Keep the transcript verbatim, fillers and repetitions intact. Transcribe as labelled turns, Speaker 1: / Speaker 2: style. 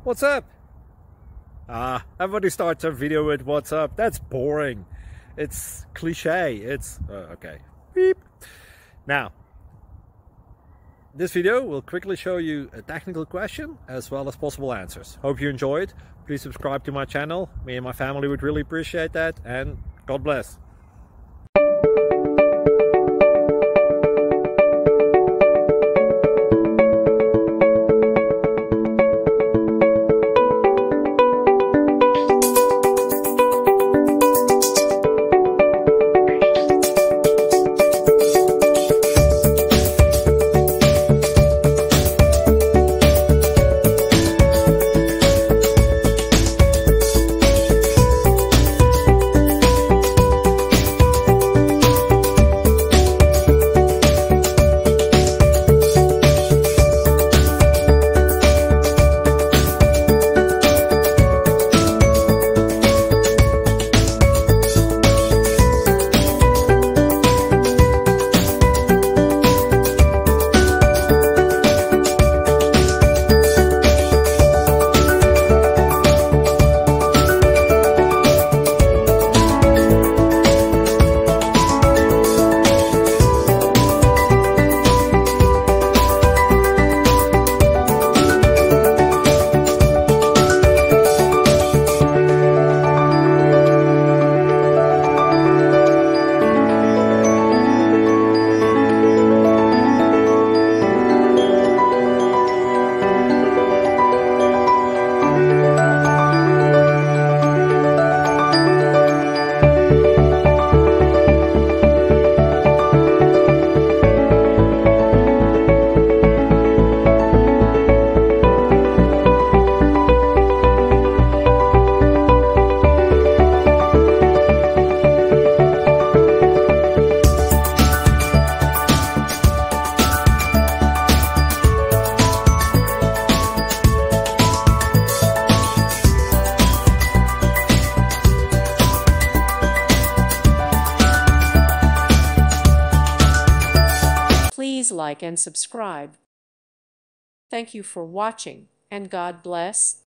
Speaker 1: What's up? Ah, everybody starts a video with what's up. That's boring. It's cliche. It's uh, okay. Beep. Now, this video will quickly show you a technical question as well as possible answers. Hope you enjoyed. Please subscribe to my channel. Me and my family would really appreciate that, and God bless.
Speaker 2: Please like and subscribe. Thank you for watching, and God bless.